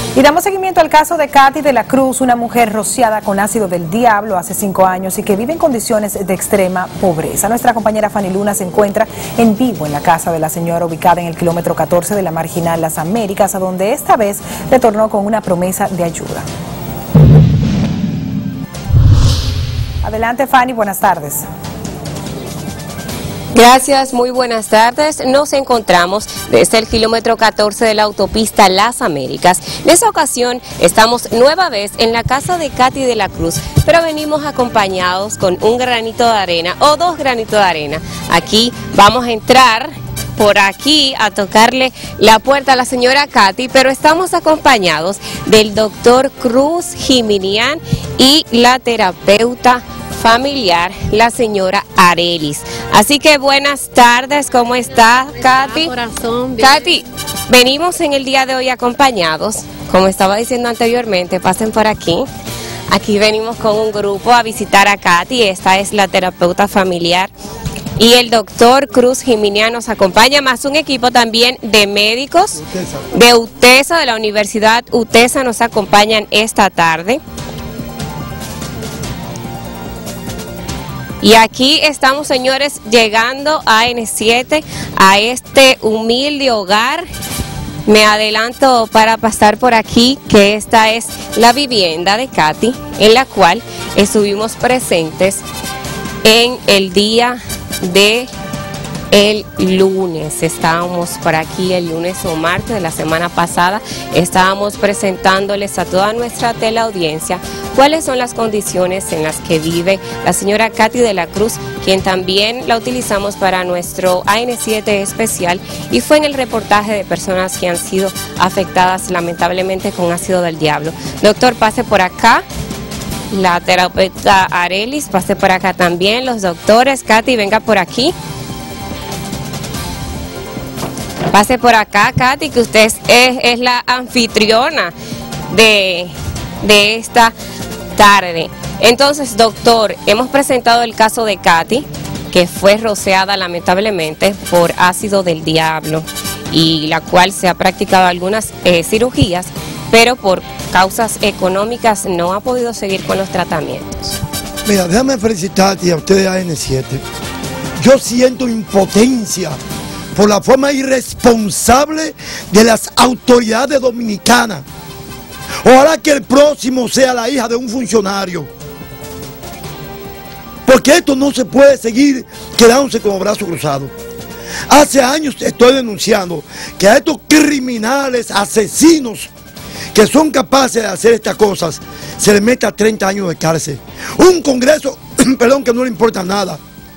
Y damos seguimiento al caso de Katy de la Cruz, una mujer rociada con ácido del diablo hace 5 años y que vive en condiciones de extrema pobreza. Nuestra compañera Fanny Luna se encuentra en vivo en la casa de la señora ubicada en el kilómetro 14 de la Marginal Las Américas, a donde esta vez retornó con una promesa de ayuda. Adelante, Fanny, buenas tardes. Gracias, muy buenas tardes. Nos encontramos desde el kilómetro 14 de la autopista Las Américas. En esta ocasión estamos nueva vez en la casa de Katy de la Cruz, pero venimos acompañados con un granito de arena o 2 granitos de arena. Aquí vamos a entrar por aquí a tocarle la puerta a la señora Katy, pero estamos acompañados del doctor Cruz Jiminian y la terapeuta familiar, la señora Arelis. Así que buenas tardes, ¿cómo está Katy? Corazón, bien. Katy, venimos en el día de hoy acompañados, como estaba diciendo anteriormente, pasen por aquí. Aquí venimos con un grupo a visitar a Katy, esta es la terapeuta familiar. Y el doctor Cruz Jiminian nos acompaña, más un equipo también de médicos de UTESA, de la Universidad UTESA, nos acompañan esta tarde. Y aquí estamos, señores, llegando a N7, a este humilde hogar. Me adelanto para pasar por aquí, que esta es la vivienda de Katy, en la cual estuvimos presentes en el día de el lunes. Estábamos por aquí el lunes o martes de la semana pasada, estábamos presentándoles a toda nuestra teleaudiencia cuáles son las condiciones en las que vive la señora Katy de la Cruz, quien también la utilizamos para nuestro AN7 especial, y fue en el reportaje de personas que han sido afectadas lamentablemente con ácido del diablo. Doctor, pase por acá. La terapeuta Arelis, pase por acá también. Los doctores, Katy, venga por aquí. Pase por acá, Katy, que usted es la anfitriona de esta tarde. Entonces, doctor, hemos presentado el caso de Katy, que fue rociada lamentablemente por ácido del diablo, y la cual se ha practicado algunas cirugías, pero por causas económicas no ha podido seguir con los tratamientos. Mira, déjame felicitarte a ustedes a N7. Yo siento impotencia por la forma irresponsable de las autoridades dominicanas. Ojalá que el próximo sea la hija de un funcionario, porque esto no se puede seguir quedándose con los brazos cruzados. Hace años estoy denunciando que a estos criminales, asesinos, que son capaces de hacer estas cosas, se les meta 30 años de cárcel. Un Congreso, perdón, que no le importa nada.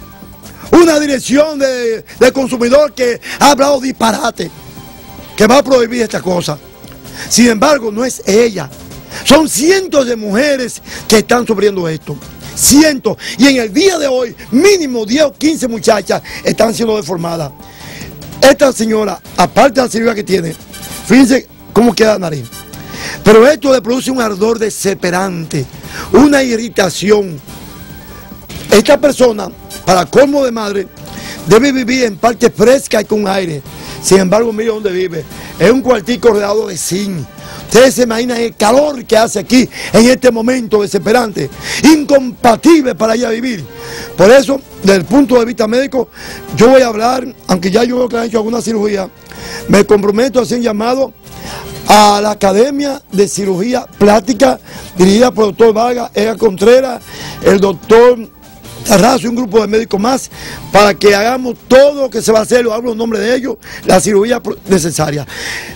Una dirección de consumidor que ha hablado disparate, que va a prohibir esta cosa. Sin embargo, no es ella. Son cientos de mujeres que están sufriendo esto. Cientos. Y en el día de hoy, mínimo 10 o 15 muchachas están siendo deformadas. Esta señora, aparte de la cirugía que tiene, fíjense cómo queda la nariz. Pero esto le produce un ardor desesperante, una irritación. Esta persona, para colmo de madre, debe vivir en parte fresca y con aire. Sin embargo, mire dónde vive. Es un cuartico rodeado de zinc. Ustedes se imaginan el calor que hace aquí en este momento desesperante, incompatible para ella vivir. Por eso, desde el punto de vista médico, yo voy a hablar, aunque ya yo veo que han hecho alguna cirugía, me comprometo a hacer un llamado a la Academia de Cirugía Plástica, dirigida por el doctor Vargas, Ega Contreras, el doctor Tarrazo y un grupo de médicos más, para que hagamos todo lo que se va a hacer, lo hablo en nombre de ellos, la cirugía necesaria.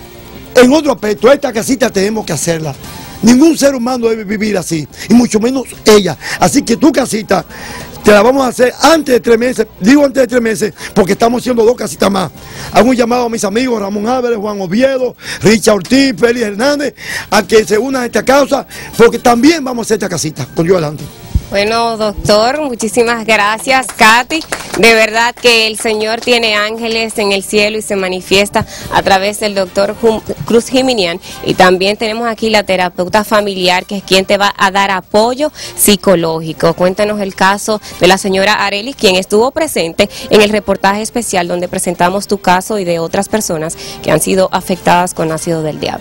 En otro aspecto, esta casita tenemos que hacerla. Ningún ser humano debe vivir así, y mucho menos ella. Así que tu casita te la vamos a hacer antes de 3 meses. Digo antes de 3 meses porque estamos haciendo 2 casitas más. Hago un llamado a mis amigos Ramón Álvarez, Juan Oviedo, Richard Ortiz, Félix Hernández, a que se unan a esta causa, porque también vamos a hacer esta casita con Dios adelante. Bueno, doctor, muchísimas gracias, Katy. De verdad que el Señor tiene ángeles en el cielo y se manifiesta a través del doctor Cruz Jiminian. Y también tenemos aquí la terapeuta familiar, que es quien te va a dar apoyo psicológico. Cuéntanos el caso de la señora Arelis, quien estuvo presente en el reportaje especial donde presentamos tu caso y de otras personas que han sido afectadas con ácido del diablo.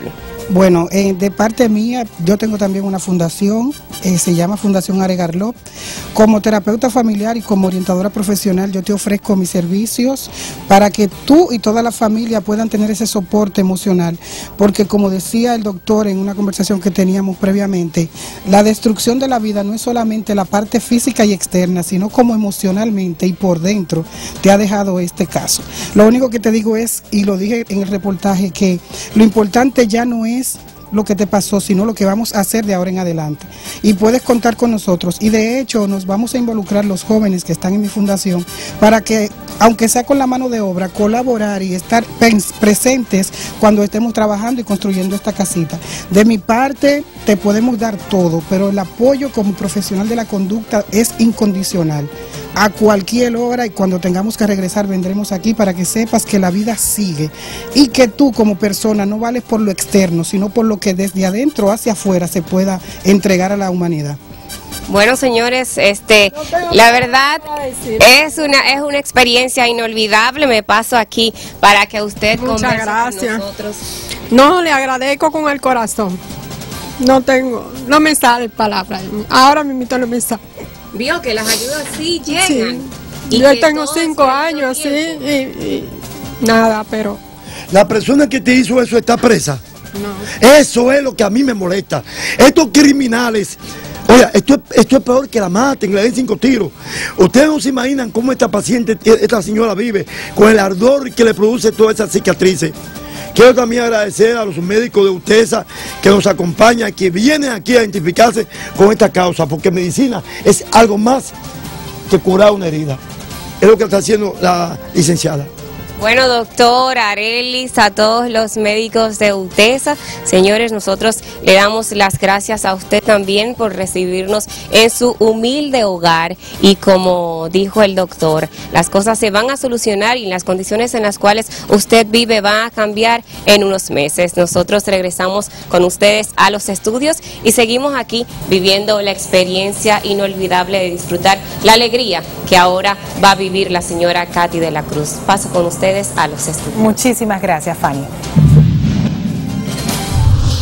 Bueno, de parte mía, yo tengo también una fundación, se llama Fundación Aregarlop. Como terapeuta familiar y como orientadora profesional, yo te ofrezco mis servicios para que tú y toda la familia puedan tener ese soporte emocional, porque como decía el doctor en una conversación que teníamos previamente, la destrucción de la vida no es solamente la parte física y externa, sino como emocionalmente y por dentro te ha dejado este caso. Lo único que te digo es, y lo dije en el reportaje, que lo importante ya no es lo que te pasó, sino lo que vamos a hacer de ahora en adelante. Y puedes contar con nosotros. Y de hecho nos vamos a involucrar los jóvenes que están en mi fundación para que, aunque sea con la mano de obra, colaborar y estar presentes cuando estemos trabajando y construyendo esta casita. De mi parte te podemos dar todo, pero el apoyo como profesional de la conducta es incondicional. A cualquier hora y cuando tengamos que regresar vendremos aquí para que sepas que la vida sigue y que tú como persona no vales por lo externo, sino por lo que desde adentro hacia afuera se pueda entregar a la humanidad. Bueno, señores, la verdad es una experiencia inolvidable. Me paso aquí para que usted converse con nosotros. No, le agradezco con el corazón. No me sale palabra. Ahora mismo no me sale. Vio que las ayudas sí llegan. Sí. Y yo tengo 5 años, sí, y nada, pero... La persona que te hizo eso está presa. No. Eso es lo que a mí me molesta. Estos criminales, oiga, esto es peor que la maten, le den 5 tiros. Ustedes no se imaginan cómo esta paciente, esta señora vive con el ardor que le produce todas esas cicatrices. Quiero también agradecer a los médicos de UTESA que nos acompañan, que vienen aquí a identificarse con esta causa, porque medicina es algo más que curar una herida. Es lo que está haciendo la licenciada. Bueno, doctor Arelis, a todos los médicos de UTESA, señores, nosotros le damos las gracias a usted también por recibirnos en su humilde hogar y como dijo el doctor, las cosas se van a solucionar y las condiciones en las cuales usted vive van a cambiar en unos meses. Nosotros regresamos con ustedes a los estudios y seguimos aquí viviendo la experiencia inolvidable de disfrutar la alegría que ahora va a vivir la señora Katy de la Cruz. Paso con ustedes a los estudios. Muchísimas gracias, Fanny.